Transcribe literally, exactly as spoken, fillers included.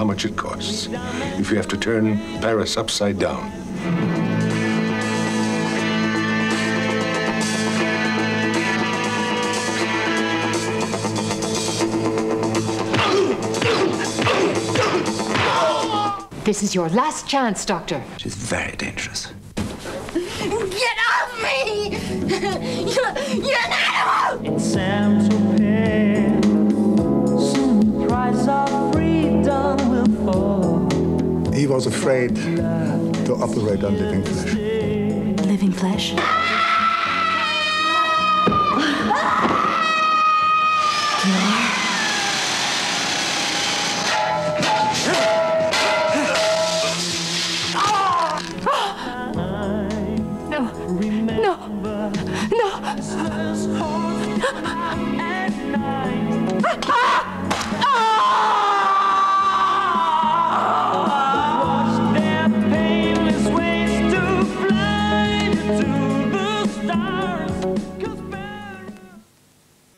how much it costs if you have to turn Paris upside down. This is your last chance, Doctor. She's very dangerous. Get off me! You're, you're an animal! It's Sam to pay. Soon the price of freedom will fall. He was afraid to operate on living flesh. Living flesh?